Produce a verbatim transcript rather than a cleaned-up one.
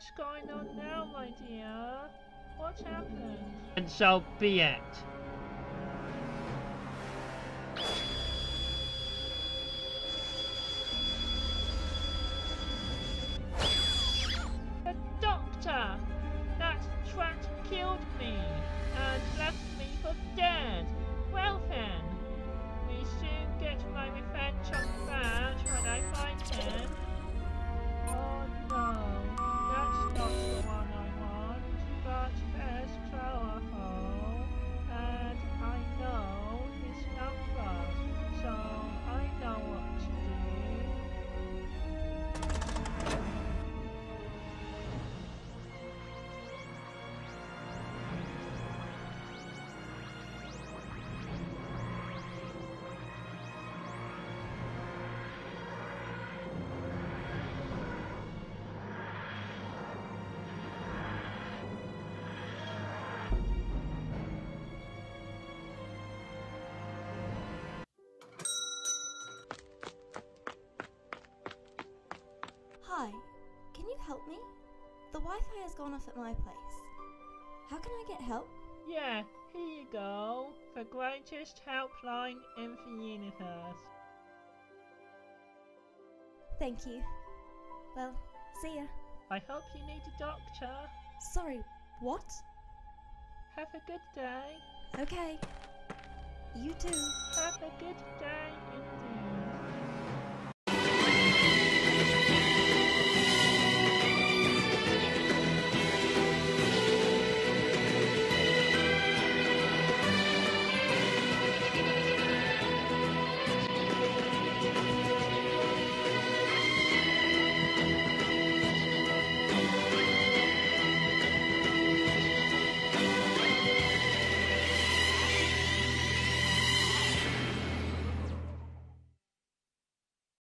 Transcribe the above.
What's going on now, my dear? What happened? And so be it. The doctor! That twat killed me and left me for dead. Well then, we soon get my revenge on that when I find him. Oh no, that's not the one I want, but there's powerful, and I know his number, so I know what to do. Hi, can you help me? The Wi-Fi has gone off at my place. How can I get help? Yeah, here you go. The greatest helpline in the universe. Thank you. Well, see ya. I hope you need a doctor. Sorry, what? Have a good day. Okay. You too. Have a good day indeed.